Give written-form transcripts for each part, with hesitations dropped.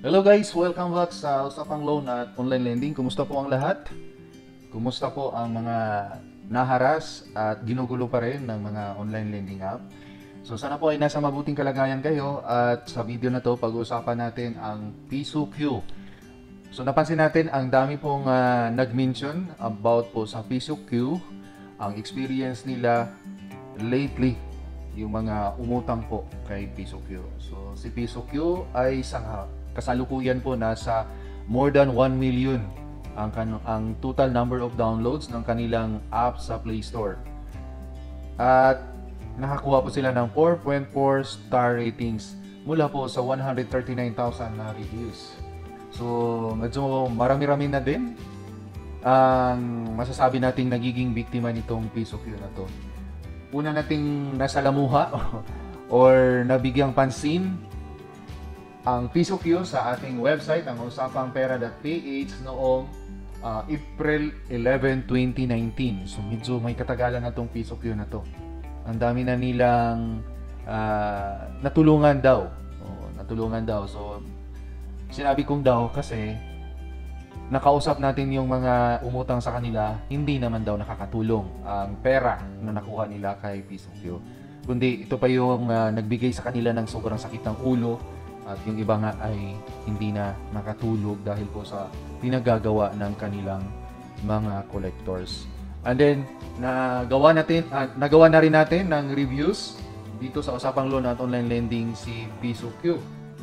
Hello guys! Welcome back sa Usapang Loan at Online Lending. Kumusta po ang lahat? Kumusta po ang mga naharas at ginugulo pa rin ng mga online lending app? So sana po ay nasa mabuting kalagayan kayo at sa video na to pag-uusapan natin ang Piso Q. So napansin natin ang dami pong nag-mention about po sa Piso Q, ang experience nila lately, yung mga umutang po kay Piso Q. So si Piso Q ay kasalukuyan po nasa more than 1 million ang total number of downloads ng kanilang app sa Play Store. At nakakuha po sila ng 4.4 star ratings mula po sa 139,000 na reviews. So medyo marami-rami na din ang masasabi nating nagiging biktima nitong Piso Q na to. Una nating nasalamuha or nabigyang pansin ang Piso Q sa ating website, ang usapangpera.ph noong April 11, 2019. So medyo may katagalan na itong Piso Q na to. Ang dami na nilang natulungan daw. Natulungan daw. So sinabi kong daw kasi nakausap natin yung mga umutang sa kanila, hindi naman daw nakakatulong ang pera na nakuha nila kay Piso Q. Kundi ito pa yung nagbigay sa kanila ng sobrang sakit ng ulo. At yung iba nga ay hindi na nakatulog dahil po sa pinagagawa ng kanilang mga collectors. And then, nagawa na rin natin ng reviews dito sa Usapang Loan at Online Lending si Piso Q.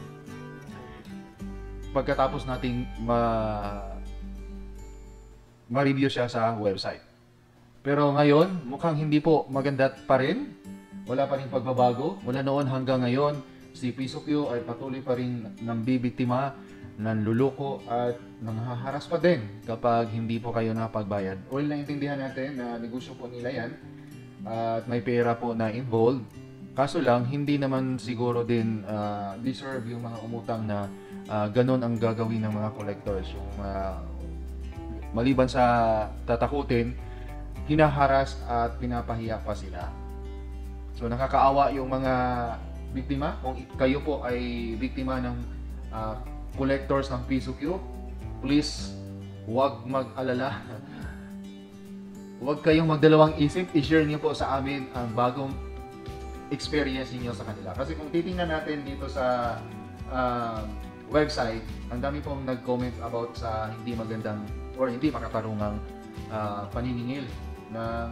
Pagkatapos nating ma-review siya sa website. Pero ngayon, mukhang hindi po maganda pa rin. Wala pa rin pagbabago. Mula noon hanggang ngayon, si Piso Q ay patuloy pa rin ng bibiktima, nanluloko at nanghaharas pa din kapag hindi po kayo nakapagbayad. Well, naintindihan natin na negosyo po nila yan at may pera po na involved. Kaso lang, hindi naman siguro din deserve yung mga umutang na ganun ang gagawin ng mga collectors. Yung maliban sa tatakutin, hinaharas at pinapahiya pa sila. So nakakaawa yung mga biktima. Kung kayo po ay biktima ng collectors ng Piso Q, please huwag mag-alala. Huwag kayong magdalawang isip. I-share niyo po sa amin ang bagong experience niyo sa kanila. Kasi kung titingnan natin dito sa website, ang dami pong nag-comment about sa hindi magandang or hindi makatarungang paniningil ng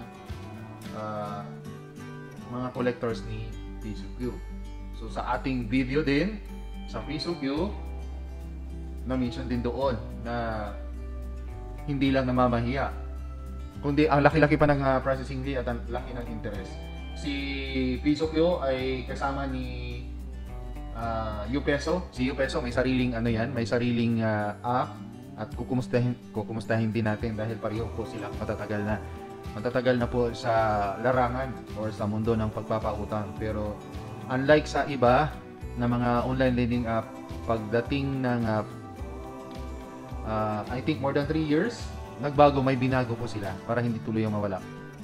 mga collectors ni Piso Q. So sa ating video din sa Piso Q, na-mention din doon na hindi lang namamahiya, kundi ang laki-laki pa ng processing fee at ang laki ng interest. Si Piso Q ay kasama ni Upeso. Si Upeso may sariling may sariling app at kukumustahin din natin dahil pareho po sila matatagal na po sa larangan or sa mundo ng pagpapautang. Pero unlike sa iba na mga online lending app, pagdating ng I think more than 3 years, nagbago, may binago po sila para hindi tuloy yung mawala.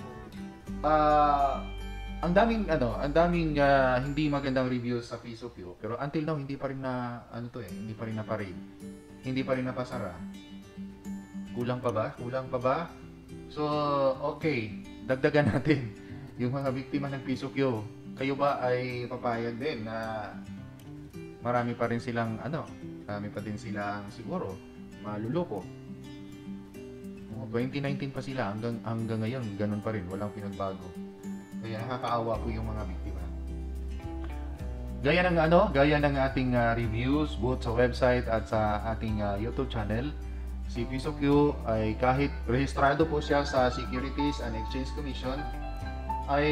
Ang daming hindi magandang reviews sa Piso Q, pero until now hindi pa rin hindi pa rin na-parade. Hindi pa rin napasara. Kulang pa ba? So, okay, dagdagan natin yung mga biktima ng Piso Q. Kayo ba ay papayag din na marami pa din silang siguro maluloko? 2019 pa sila hanggang ngayon, ganun pa rin, walang pinagbago. Kaya nakakaawa po yung mga biktima. Gaya ng ating reviews both sa website at sa ating YouTube channel, si Piso Q ay kahit rehistrado po siya sa Securities and Exchange Commission, ay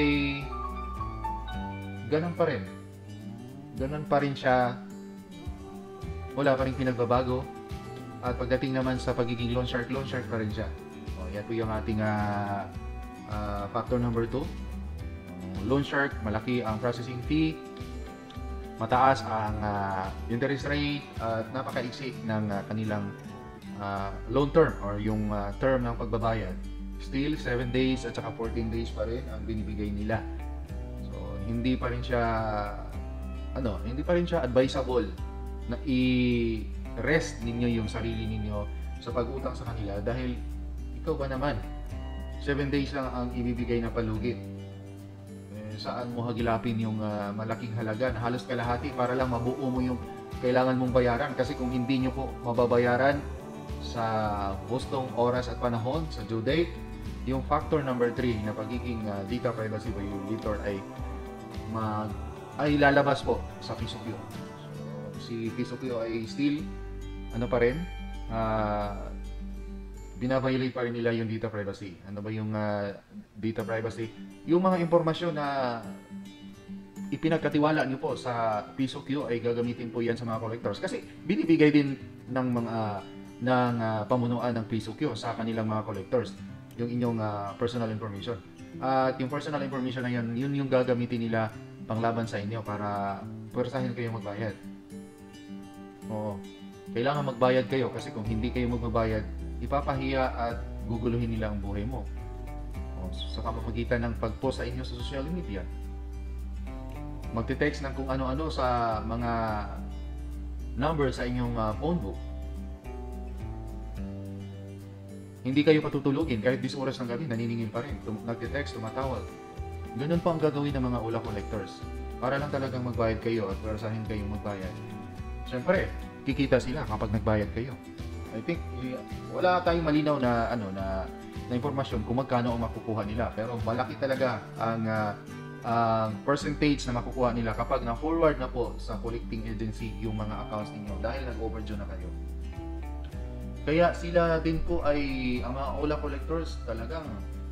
ganun pa rin. Ganun pa rin siya. Wala pa rin pinagbabago. At pagdating naman sa pagiging loan shark pa rin siya. Yan po yung ating factor number 2. Loan shark, malaki ang processing fee, mataas ang interest rate, at napakaiksi ng kanilang loan term or yung term ng pagbabayad. Still, 7 days at saka 14 days pa rin ang binibigay nila. hindi pa rin siya advisable na rest ninyo yung sarili ninyo sa pag-utang sa kanila dahil ikaw ba naman 7 days lang ang ibibigay na palugit. Saan mo hagilapin yung malaking halaga na halos kalahati para lang mabuo mo yung kailangan mong bayaran, kasi kung hindi nyo po mababayaran sa gustong oras at panahon sa due date, yung factor number 3 na pagiging data privacy violator ay lalabas po sa PSOQ. So, si PSOQ ay still ano pa rin, binaviolate pa rin nila yung data privacy. Ano ba yung data privacy? Yung mga impormasyon na ipinagkatiwala nyo po sa PSOQ ay gagamitin po yan sa mga collectors. Kasi binibigay din ng mga pamunuan ng PSOQ sa kanilang mga collectors yung inyong personal information. At yung personal information na yun yung gagamitin nila panglaban sa inyo para pwersahin kayo magbayad. Oo. Kailangan magbayad kayo kasi kung hindi kayo magbabayad, ipapahiya at guguluhin nila ang buhay mo. Sa pamamagitan ng pag-post sa inyo sa social media. Magte-text ng kung ano-ano sa mga number sa inyong phone book. Hindi kayo patutulugin kahit 10 oras ng gabi, naniningil pa rin. Nagte-text, tumatawag. Ganun po ang gagawin ng mga ula collectors. Para lang talagang magbayad kayo at pwersahin kayong magbayad. Siyempre, kikita sila kapag nagbayad kayo. I think wala tayong malinaw na na impormasyon kung magkano ang makukuha nila, pero malaki talaga ang percentage na makukuha nila kapag na-forward na po sa collecting agency yung mga accounts ninyo dahil nag-overdue na kayo. Kaya sila din po ay ang mga OLA collectors talagang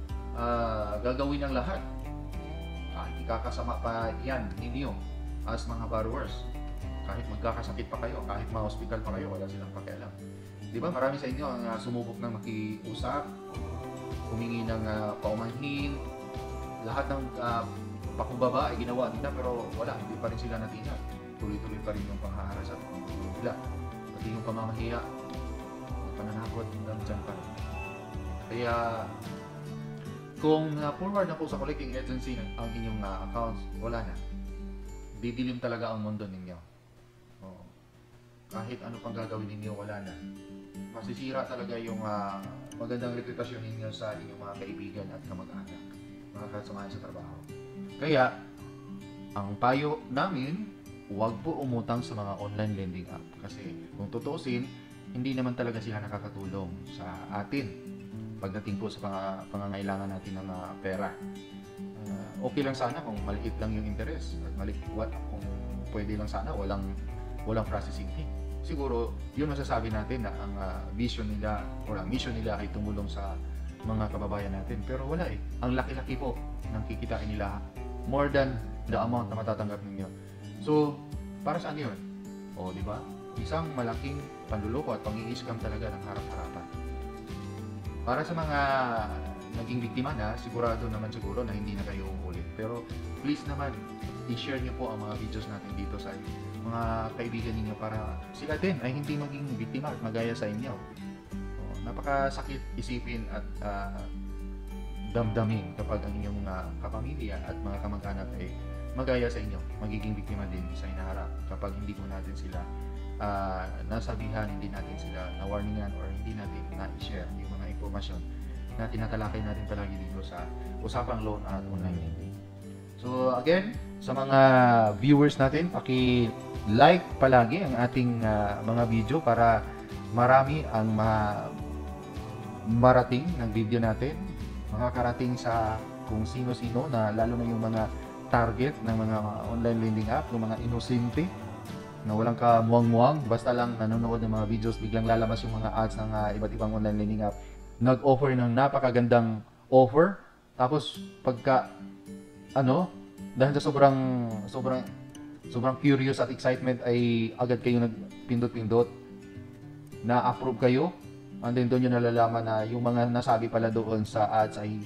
gagawin ng lahat. Ikakasama pa yan ninyo as mga borrowers. Kahit magkakasakit pa kayo, kahit ma-hospital pa kayo, wala silang pakialam. Di ba marami sa inyo ang sumubok ng makiusap, humingi ng paumanhin, lahat ng pakumbaba ay ginawa nila pero wala, hindi pa rin sila natinag. Tuloy-tuloy pa rin yung panghaharas at nila. Pati yung pamamahiya, pananakot, hanggang dyan pa rin. Kaya kung forward na po sa collecting agency ang inyong accounts, wala na. Didilim talaga ang mundo ninyo. Kahit ano pang gagawin ninyo, wala na. Masisira talaga yung magandang reputasyon ninyo sa inyong mga kaibigan at kamag-anak, mga kasamahan sa trabaho. Kaya, ang payo namin, huwag po umutang sa mga online lending app. Kasi kung tutuusin, hindi naman talaga sila nakakatulong sa atin pagdating po sa pangangailangan natin ng pera. Okay lang sana kung maliit lang yung interest at kung pwede lang sana walang processing fee. Siguro yun masasabi natin na ang vision nila o ang mission nila ay tumulong sa mga kababayan natin, pero wala eh. Ang laki-laki po ng kikitain nila, more than the amount na matatanggap ninyo. So para saan yun? Di ba? Isang malaking panluloko at pang-i-scam talaga ng harap-harapan. Para sa mga naging biktima na, sigurado naman siguro na hindi na kayo uulit. Pero please naman, i-share nyo po ang mga videos natin dito sa mga kaibigan ninyo para sila din ay hindi maging biktima at magaya sa inyo. Napakasakit isipin at damdamin kapag ang inyong kapamilya at mga kamag-anak ay magaya sa inyo, magiging biktima din sa hinaharap kapag hindi mo natin sila nasabihan, hindi natin sila na-warningan or hindi natin na-share yung mga impormasyon na tinatalakay natin palagi dito sa Usapang Loan at Online Lending. So again, sa mga viewers natin, paki-like palagi ang ating mga video para marami ang marating ng video natin, makakarating sa kung sino-sino na lalo na yung mga target ng mga online lending app, yung mga inosente na walang kamuwang-muwang, basta lang nanonood ng mga videos, biglang lalabas yung mga ads ng iba't ibang online lending app. Nag-offer ng napakagandang offer, tapos pagka dahil sa sobrang curious at excitement ay agad kayo nagpindot-pindot, na-approve kayo, and then doon nyo nalalaman na yung mga nasabi pala doon sa ads ay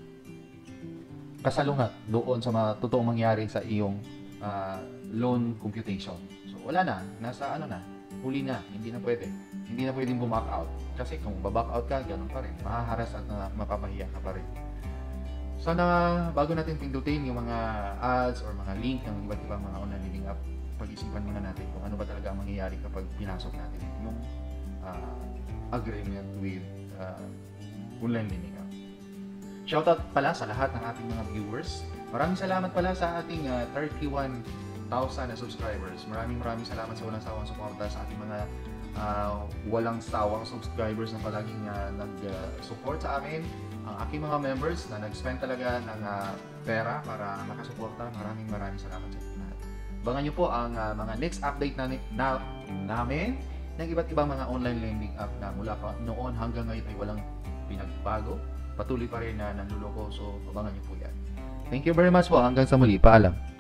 kasalungat doon sa mga totoong mangyari sa iyong loan computation. So wala na, nasa huli na, hindi na pwedeng bumack out. Kasi kung baback out ka, ganun pa rin, mahaharas at mapapahiya ka pa rin. Sana bago natin pindutin yung mga ads or mga link ng iba't ibang mga online lending app, pag-isipan muna natin kung ano ba talaga ang mangyayari kapag pinasok natin yung agreement with online lending app. Shoutout pala sa lahat ng ating mga viewers. Maraming salamat pala sa ating 31,000 na subscribers. Maraming salamat sa walang sawang suporta sa ating mga walang sawang subscribers na palaging nag-support sa amin. Ang aking mga members na nag-spend talaga ng pera para makasuporta. Maraming salamat sa inyo lahat. Abangan nyo po ang mga next update namin ng iba't ibang mga online lending app na mula pa noon hanggang ngayon ay walang pinagbago. Patuloy pa rin na nanluloko. So abangan nyo po yan. Thank you very much po. Hanggang sa muli. Paalam.